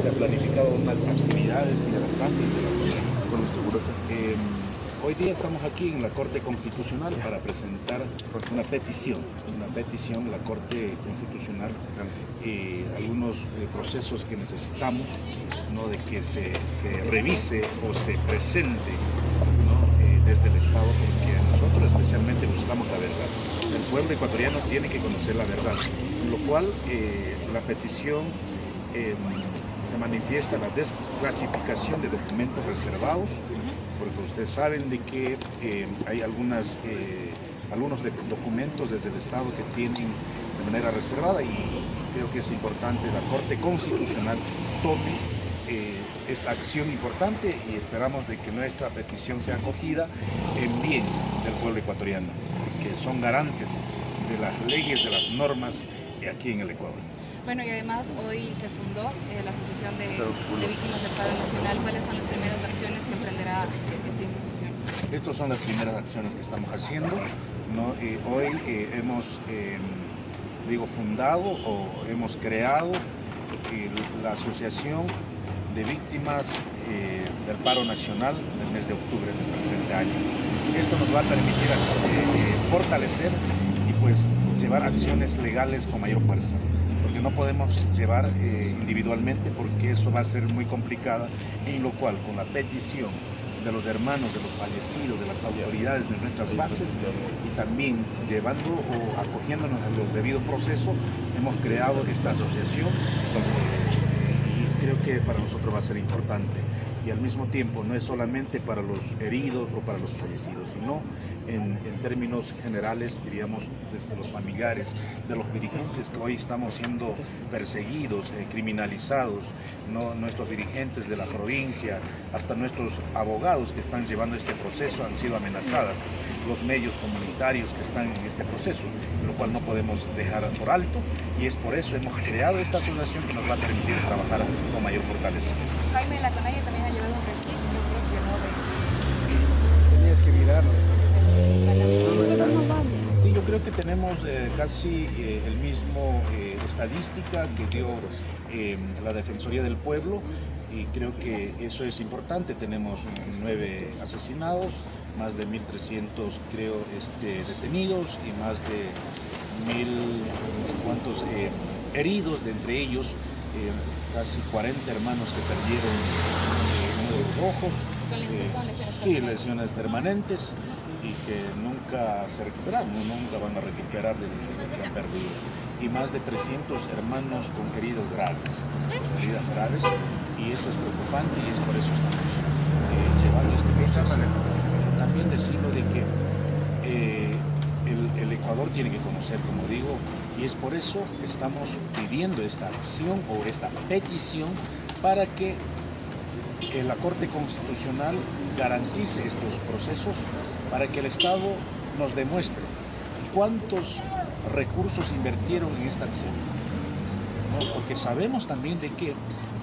se han planificado unas actividades importantes de la comunidad. Hoy día estamos aquí en la Corte Constitucional para presentar una petición a la Corte Constitucional, algunos procesos que necesitamos, ¿no?, de que se revise o se presente, ¿no?, desde el Estado, porque nosotros especialmente buscamos la verdad. El pueblo ecuatoriano tiene que conocer la verdad, con lo cual la petición se manifiesta la desclasificación de documentos reservados, porque ustedes saben de que hay algunos documentos desde el Estado que tienen de manera reservada, y creo que es importante la Corte Constitucional tome esta acción importante, y esperamos de que nuestra petición sea acogida en bien del pueblo ecuatoriano, que son garantes de las leyes, de las normas aquí en el Ecuador. Bueno, y además hoy se fundó la Asociación de Víctimas del Paro Nacional. ¿Cuáles son las primeras acciones que emprenderá esta institución? Estas son las primeras acciones que estamos haciendo, ¿no? Hoy hemos fundado o hemos creado la Asociación de Víctimas del Paro Nacional del mes de octubre del presente año. Esto nos va a permitir fortalecer y pues llevar acciones legales con mayor fuerza, porque no podemos llevar individualmente, porque eso va a ser muy complicada, en lo cual con la petición de los hermanos de los fallecidos, de las autoridades de nuestras bases, y también llevando o acogiéndonos a los debidos procesos, hemos creado esta asociación, y creo que para nosotros va a ser importante. Y al mismo tiempo no es solamente para los heridos o para los fallecidos, sino en términos generales, diríamos, de los familiares, de los dirigentes que hoy estamos siendo perseguidos, criminalizados, ¿no? Nuestros dirigentes de la provincia, hasta nuestros abogados que están llevando este proceso han sido amenazadas, los medios comunitarios que están en este proceso, lo cual no podemos dejar por alto, y es por eso hemos creado esta asociación que nos va a permitir trabajar con mayor fortaleza. Jaime, la CONAIE también ha llevado un registro propio, ¿no? Tenías que mirarlo. Sí, yo creo que tenemos casi el mismo estadística que dio la Defensoría del Pueblo, y creo que eso es importante. Tenemos 9 asesinados, más de 1.300 creo detenidos, y más de 1.000 heridos, de entre ellos casi 40 hermanos que perdieron uno de los ojos. Con lesiones Sí, lesiones permanentes, y que nunca se recuperaron, nunca van a recuperar de lo que han perdido. Y más de 300 hermanos con heridas graves, y eso es preocupante, y es por eso estamos llevando este proceso. También decirlo de que el Ecuador tiene que conocer, como digo, y es por eso estamos pidiendo esta acción o esta petición para que la Corte Constitucional garantice estos procesos, para que el Estado nos demuestre cuántos recursos invirtieron en esta acción, ¿no? Porque sabemos también de que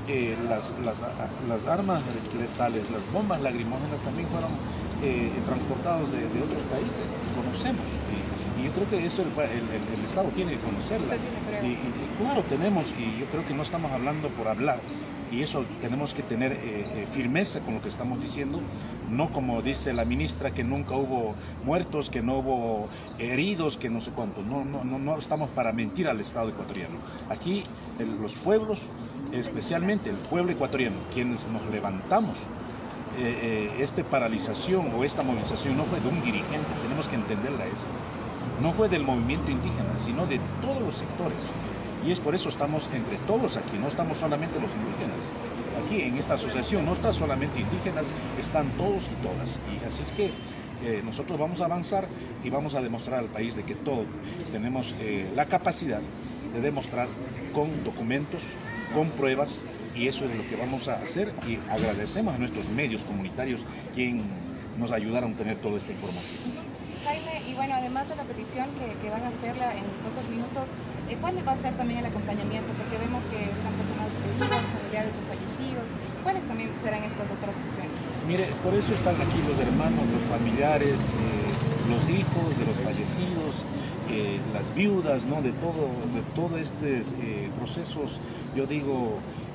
las armas letales, las bombas lacrimógenas también fueron transportados de otros países, conocemos, y yo creo que eso el Estado tiene que conocerla. Y claro, tenemos, y yo creo que no estamos hablando por hablar, y eso tenemos que tener firmeza con lo que estamos diciendo, no como dice la ministra, que nunca hubo muertos, que no hubo heridos, que no sé cuánto. No estamos para mentir al Estado ecuatoriano. Aquí los pueblos, especialmente el pueblo ecuatoriano, quienes nos levantamos, esta paralización o esta movilización no fue de un dirigente, tenemos que entenderla eso. No fue del movimiento indígena, sino de todos los sectores. Y es por eso estamos entre todos aquí, no estamos solamente los indígenas. Aquí en esta asociación no están solamente indígenas, están todos y todas. Y así es que nosotros vamos a avanzar y vamos a demostrar al país de que todos tenemos la capacidad de demostrar con documentos, con pruebas, y eso es lo que vamos a hacer, y agradecemos a nuestros medios comunitarios quienes nos ayudaron a tener toda esta información. Jaime, y bueno, además de la petición que van a hacerla en pocos minutos, ¿cuál va a ser también el acompañamiento? Porque vemos que están personas heridas, familiares de fallecidos. ¿Cuáles también serán estas otras acciones? Mire, por eso están aquí los hermanos, los familiares, los hijos de los fallecidos, las viudas, ¿no? De todo estos procesos, yo digo,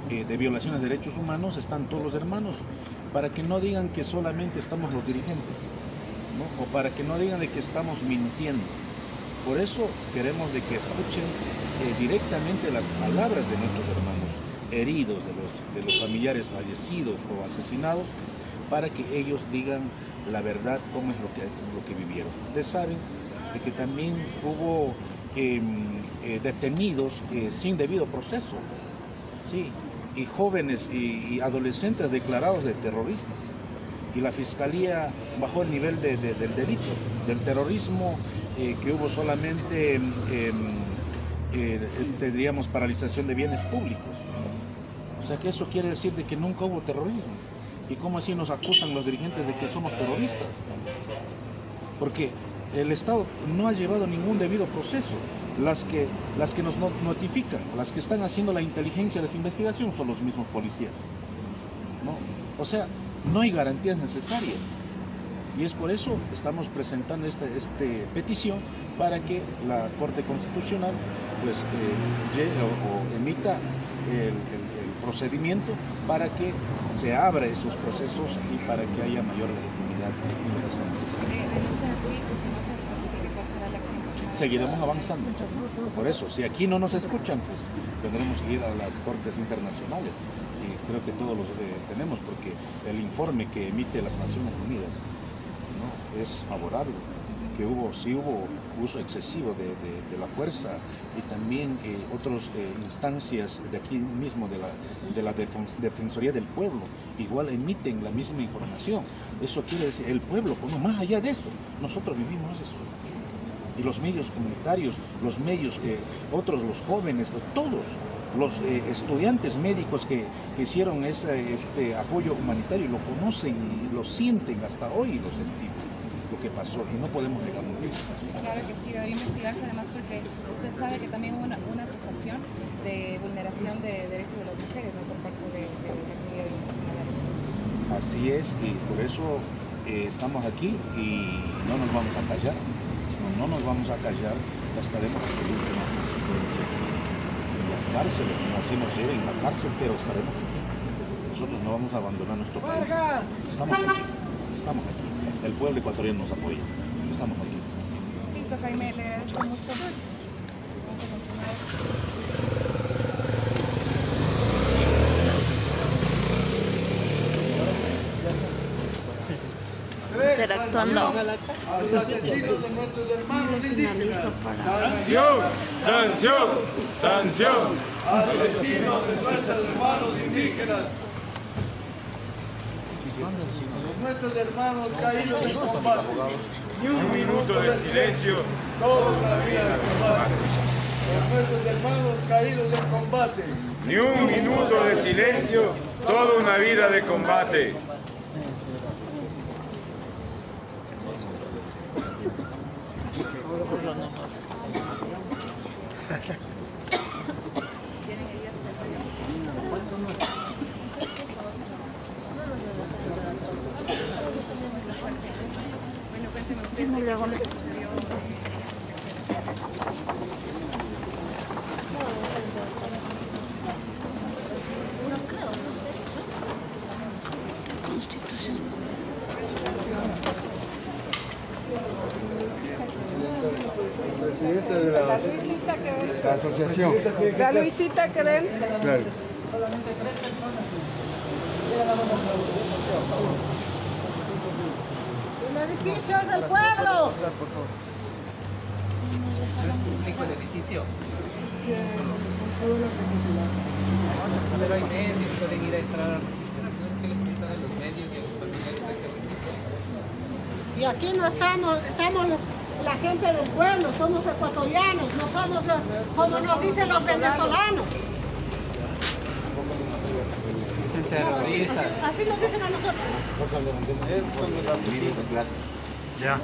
de violaciones de derechos humanos están todos los hermanos, para que no digan que solamente estamos los dirigentes, ¿no? O para que no digan de que estamos mintiendo. Por eso queremos de que escuchen directamente las palabras de nuestros hermanos heridos, de los familiares fallecidos o asesinados, para que ellos digan la verdad, cómo es lo que vivieron. Ustedes saben de que también hubo detenidos sin debido proceso, ¿sí? Y jóvenes y adolescentes declarados de terroristas. Y la Fiscalía bajó el nivel del delito, del terrorismo, que hubo solamente, diríamos, paralización de bienes públicos. O sea que eso quiere decir de que nunca hubo terrorismo. ¿Y cómo así nos acusan los dirigentes de que somos terroristas? Porque el Estado no ha llevado ningún debido proceso. Las que nos notifican, las que están haciendo la inteligencia, las investigaciones, son los mismos policías, ¿no? O sea, no hay garantías necesarias. Y es por eso que estamos presentando esta petición para que la Corte Constitucional pues, emita el procedimiento para que se abra esos procesos y para que haya mayor legitimidad en los asambleas. Seguiremos avanzando. Por eso, si aquí no nos escuchan, pues tendremos que ir a las cortes internacionales. Y creo que todos los tenemos, porque el informe que emite las Naciones Unidas, ¿no?, es favorable, que sí hubo uso excesivo de la fuerza, y también otras instancias de aquí mismo, de la Defensoría del Pueblo, igual emiten la misma información. Eso quiere decir, el pueblo, bueno, más allá de eso, nosotros vivimos eso. Y los medios comunitarios, los medios, los jóvenes, todos los estudiantes médicos que hicieron este apoyo humanitario lo conocen y lo sienten, hasta hoy lo sentimos, lo que pasó, y no podemos negarlo. Claro que sí, debe investigarse, además porque usted sabe que también hubo una acusación de vulneración de derechos de las mujeres, ¿no?, por parte de la comunidad internacional. Así es, y por eso estamos aquí y no nos vamos a callar. No nos vamos a callar, ya estaremos hasta el último consecuencia. En las cárceles, así nos lleven a la cárcel, pero estaremos aquí. Nosotros no vamos a abandonar nuestro país. Estamos aquí. El pueblo ecuatoriano nos apoya. Estamos aquí. Listo, Jaime, le agradezco mucho. Vamos a continuar. Interactuando. A los asesinos de nuestros hermanos indígenas. ¡Sanción! ¡Sanción! ¡Sanción! Asesinos de nuestros hermanos indígenas. Nuestros hermanos caídos en combate. Ni un minuto de silencio. Toda una vida de combate. Por nuestros hermanos caídos en combate. Ni un minuto de silencio. Toda una vida de combate. Bueno, cuénteme usted qué fue lo que sucedió. Constitución. Presidente de la asociación. La Luisita que ven. Claro. El edificio es del pueblo. ¿Es público el edificio? Pero hay medios, pueden ir a entrar a registrar. ¿Qué les pasa a los medios y a los familiares a que registren? Y aquí no estamos la gente del pueblo, somos ecuatorianos, no somos como nos dicen los venezolanos. Dicen terroristas. Así nos dicen a nosotros. Esos son los asesinos. Ya.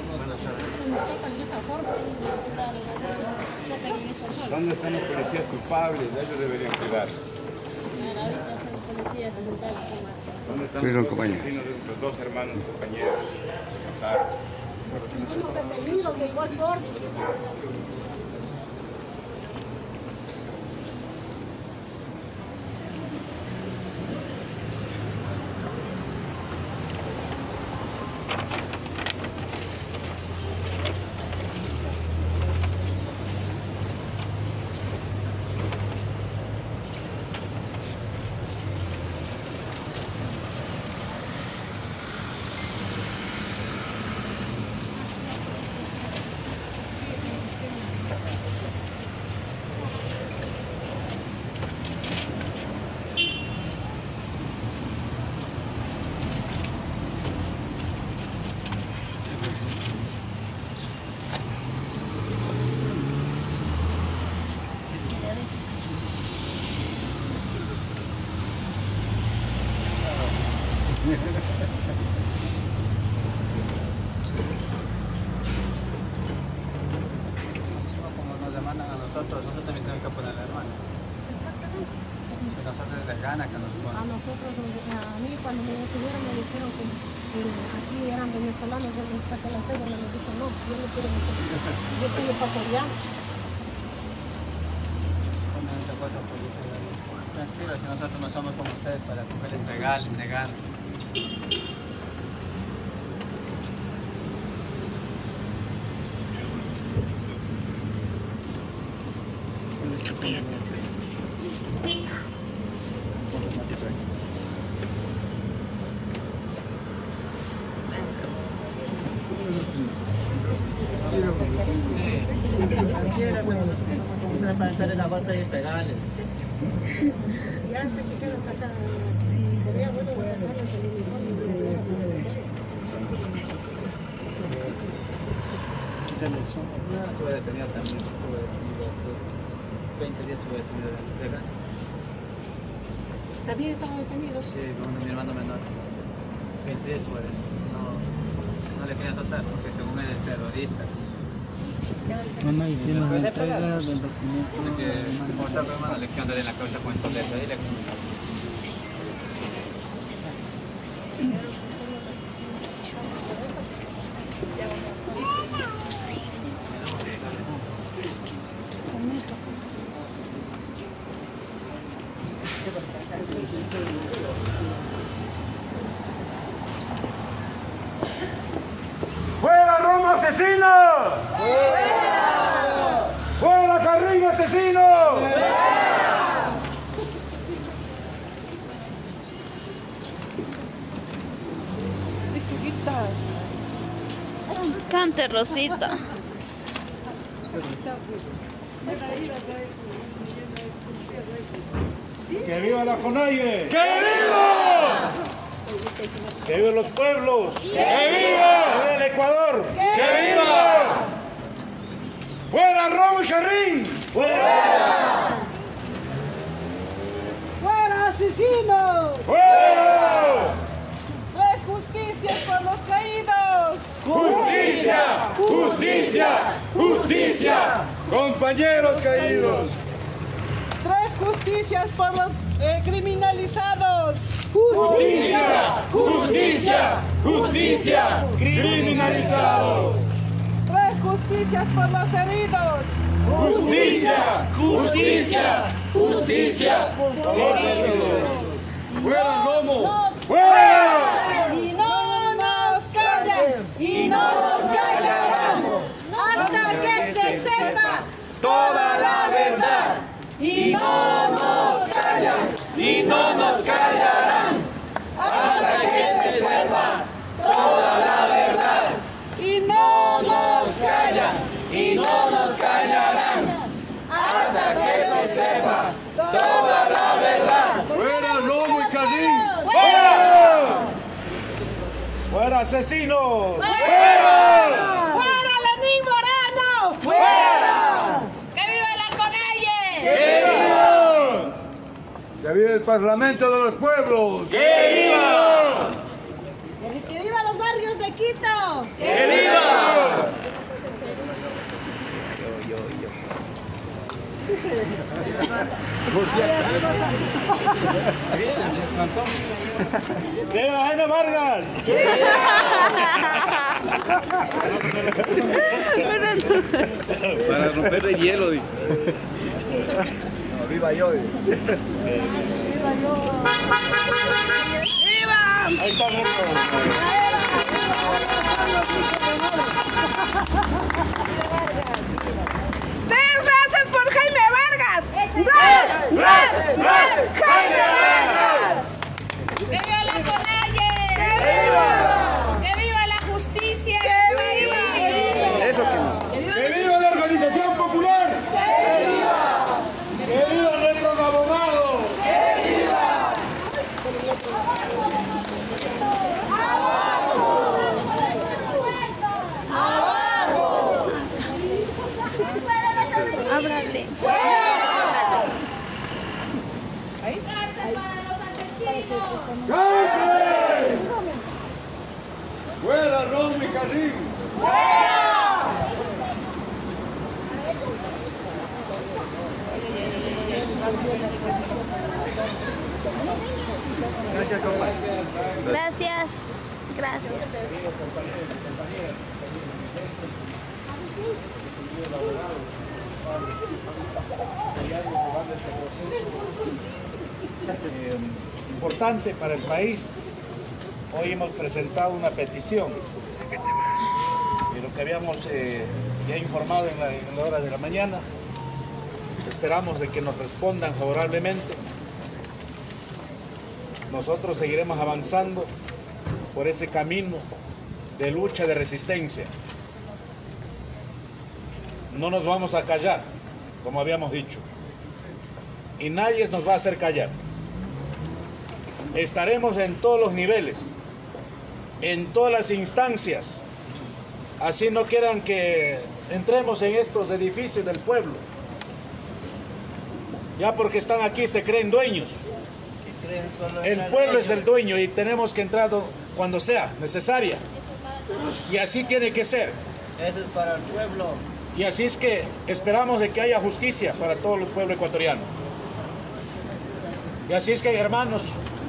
¿Dónde están los policías culpables? Ellos deberían cuidarlos. Ahorita son policías juntados con más. ¿Dónde están los asesinos de nuestros dos hermanos compañeros? Somos detenidos de igual forma. Como nos demandan a nosotros también tenemos que poner la hermana. Exactamente. Que nosotros les gana que nos A ponen. nosotros, a mí cuando me detuvieron me dijeron que aquí eran venezolanos, yo les saqué la cédula, me dijo no, yo no soy venezolano, yo soy ecuatoriano. Tranquilos, si nosotros no somos como ustedes para cogerles pegar, negar. Para estar en la puerta y pegarles. Ya sé que quiero sacar. Sí, sería bueno guardarlos en el uniforme. Estuve detenido también, estuve detenido 20 días estuve detenido de verdad. ¿También estaban detenidos? Sí, con mi hermano menor. 20 días estuve detenido. No le querían soltar porque según él es terrorista. No hicimos la entrega del documento. Porque por otra hermano le quiero andar en la causa con el toleto. Ahí le ¡Fuera Roma asesino! ¡Fuera! ¡Fuera Carrillo asesino! Cante, Rosita. ¡Que viva la CONAIE! ¡Que viva! ¡Que vivan los pueblos! ¡Que viva! ¡El Ecuador! ¡Que viva! ¡Fuera Roma y Jarrín! ¡Fuera! ¡Fuera, asesinos! ¡Fuera! ¡No es justicia por los caídos! ¡Justicia! ¡Justicia! ¡Justicia! ¡Compañeros caídos! 3 justicias por los criminalizados. ¡Justicia! ¡Justicia! ¡Justicia! ¡Criminalizados! 3 justicias por los heridos. ¡Justicia! ¡Justicia! ¡Justicia! ¡Fuera Romo! ¡Fuera! Y no nos callan, y no nos callarán, hasta que se sepa Toda la verdad y no nos callan, y no nos callarán hasta que se sepa toda la verdad. Y no nos callan, y no nos callarán, hasta que se sepa toda la verdad. ¡Fuera Romo y Carrín! ¡Fuera! ¡Fuera asesinos! ¡Fuera! ¡Fuera Lenín Moreno! ¡Fuera! ¡Que viva la CONAIE! ¡Que viva! ¡Que viva el Parlamento de los Pueblos! ¡Que viva! ¡Que viva los barrios de Quito! ¡Que viva! ¡Viva Jaime Vargas! Para romper el hielo. ¡Viva yo! Ahí está, ¡Tres veces por Jaime Vargas! ¡Res! ¡Jaime Vargas! ¡Que viva la CONAIE! ¡Que viva! ¡Que viva la justicia! ¡Que viva! Eso que no. ¡Que viva la organización popular! ¡Que viva! ¡Que viva nuestros abogados! ¡Que viva! Ábrale. ¡Cárcel para los asesinos! ¡Cárcel! ¡Fuera Romy Carrillo! Gracias, compa. Gracias. Gracias. Importante para el país. Hoy hemos presentado una petición de lo que habíamos ya informado en la hora de la mañana. Esperamos de que nos respondan favorablemente. Nosotros seguiremos avanzando por ese camino de lucha, de resistencia. No nos vamos a callar, como habíamos dicho. Y nadie nos va a hacer callar. Estaremos en todos los niveles, en todas las instancias. Así no quieran que entremos en estos edificios del pueblo. Ya porque están aquí se creen dueños. El pueblo es el dueño y tenemos que entrar cuando sea necesaria. Y así tiene que ser. Eso es para el pueblo. Y así es que esperamos de que haya justicia para todo el pueblo ecuatoriano. Y así es que, hermanos,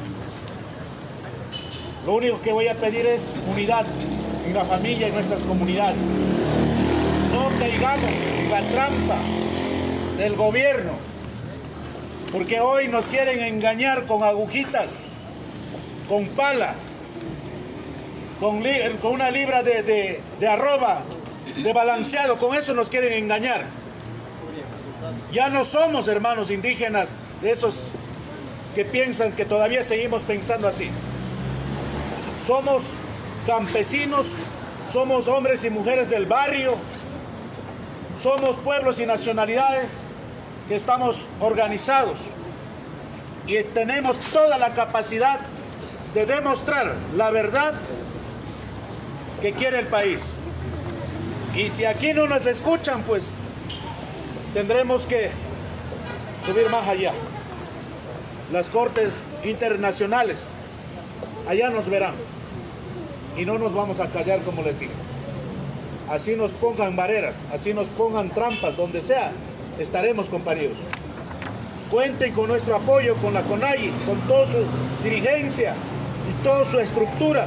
lo único que voy a pedir es unidad en la familia y en nuestras comunidades. No caigamos en la trampa del gobierno, porque hoy nos quieren engañar con agujitas, con pala, con una libra de arroba, de balanceado, con eso nos quieren engañar. Ya no somos hermanos indígenas de esos que piensan que todavía seguimos pensando así. Somos campesinos, somos hombres y mujeres del barrio, somos pueblos y nacionalidades que estamos organizados y tenemos toda la capacidad de demostrar la verdad que quiere el país. Y si aquí no nos escuchan, pues tendremos que subir más allá. Las cortes internacionales, allá nos verán. Y no nos vamos a callar, como les digo. Así nos pongan barreras, así nos pongan trampas, donde sea, estaremos, compañeros. Cuenten con nuestro apoyo, con la CONAIE, con toda su dirigencia y toda su estructura.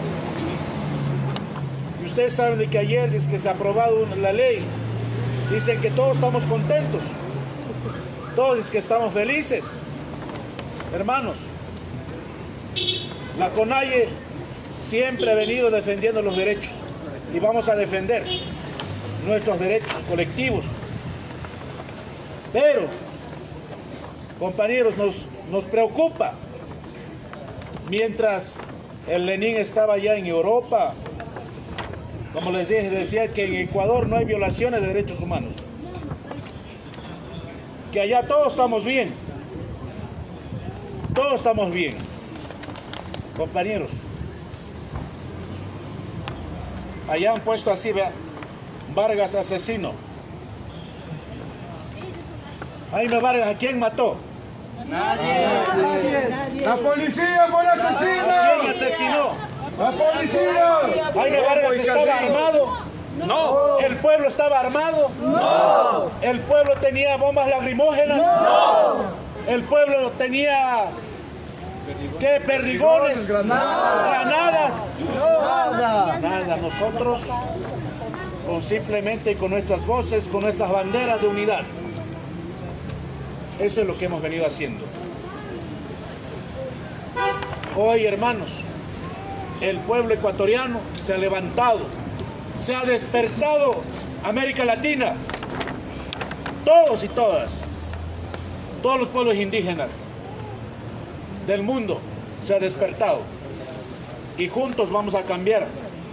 Y ustedes saben de que ayer es que se ha aprobado la ley. Dicen que todos estamos contentos. Todos es que estamos felices. Hermanos, la CONAIE siempre ha venido defendiendo los derechos y vamos a defender nuestros derechos colectivos. Pero, compañeros, nos preocupa. Mientras el Lenin estaba allá en Europa, como les dije, decía que en Ecuador no hay violaciones de derechos humanos. Que allá todos estamos bien. Todos estamos bien. Compañeros, allá han puesto así, vea, Vargas asesino. Jaime Vargas, ¿a quién mató? Nadie. La policía fue la asesina. ¿A quién asesinó? La policía. Jaime Vargas estaba armado. No. ¿El pueblo estaba armado? No. ¿El pueblo tenía bombas lacrimógenas? No. ¿El pueblo tenía qué? ¿Perdigones? ¿Granadas? Nada. Nosotros simplemente con nuestras voces, con nuestras banderas de unidad. Eso es lo que hemos venido haciendo. Hoy, hermanos, el pueblo ecuatoriano se ha levantado, se ha despertado. América Latina, todos y todas, todos los pueblos indígenas del mundo se ha despertado y juntos vamos a cambiar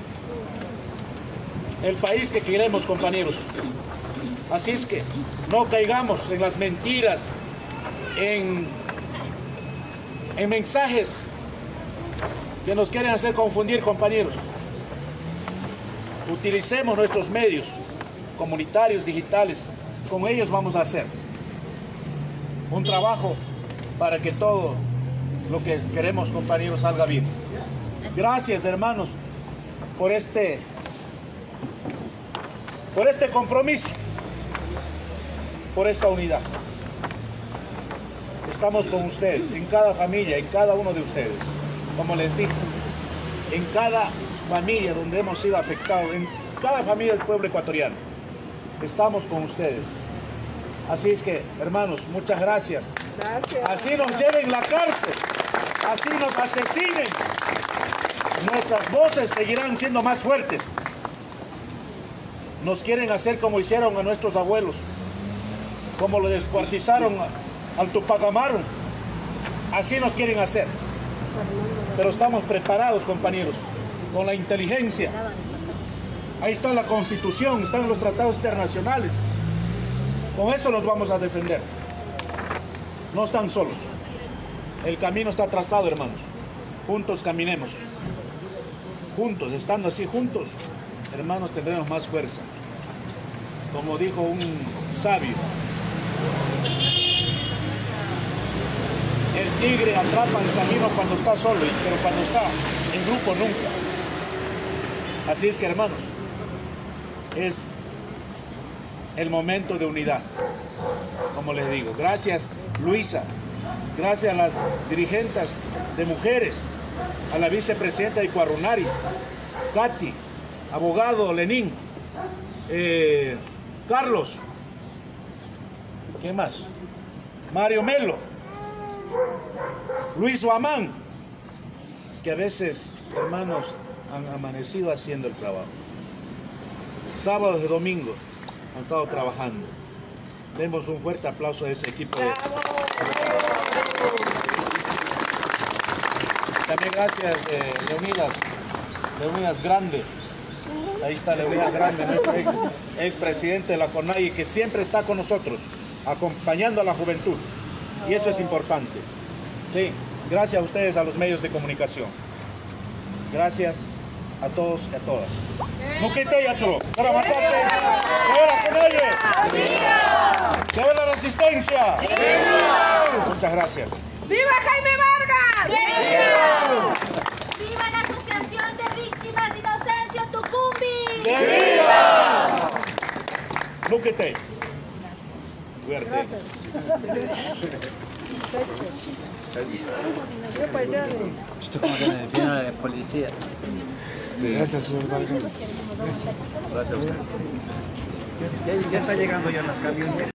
el país que queremos, compañeros. Así es que no caigamos en las mentiras, en mensajes que nos quieren hacer confundir, compañeros. Utilicemos nuestros medios comunitarios, digitales. Con ellos vamos a hacer un trabajo para que todo lo que queremos, compañeros, salga bien. Gracias, hermanos. por este compromiso, por esta unidad. Estamos con ustedes, en cada familia, en cada uno de ustedes. Como les dije, en cada familia donde hemos sido afectados, en cada familia del pueblo ecuatoriano, estamos con ustedes. Así es que, hermanos, muchas gracias. Así nos lleven la cárcel, así nos asesinen. Nuestras voces seguirán siendo más fuertes. Nos quieren hacer como hicieron a nuestros abuelos, como lo descuartizaron al Tupac Amaru. Así nos quieren hacer. Pero estamos preparados, compañeros, con la inteligencia. Ahí está la Constitución, están los tratados internacionales. Con eso los vamos a defender. No están solos. El camino está trazado, hermanos. Juntos caminemos. Juntos, estando así juntos, hermanos, tendremos más fuerza. Como dijo un sabio, el tigre atrapa al salino cuando está solo, pero cuando está en grupo nunca. Así es que, hermanos, es el momento de unidad, como les digo. Gracias, Luisa. Gracias a las dirigentes de mujeres, a la vicepresidenta de Icuarunari, Katy, abogado Lenín, Carlos, ¿qué más? Mario Melo, Luis Guamán, que a veces, hermanos, han amanecido haciendo el trabajo. Sábados y domingos han estado trabajando. Demos un fuerte aplauso a ese equipo. También gracias Leonidas Grande. Ahí está Leonidas Grande, nuestro ex presidente de la CONAIE, que siempre está con nosotros, acompañando a la juventud. Y eso es importante. Sí, gracias a ustedes, a los medios de comunicación. Gracias a todos y a todas. Nuquite Yachro, para Masate, ¡que la CONAIE! ¡Que la resistencia! Muchas gracias. ¡Viva Jaime Vargas! ¡Viva! ¡Viva la Asociación de Víctimas de Inocencio Tucumbi! ¡Viva! Nuquite. Gracias. Gracias. Esto como que me defiende a la policía. Sí. Gracias, señor Vargas. Gracias a ustedes. Ya está llegando ya las camiones.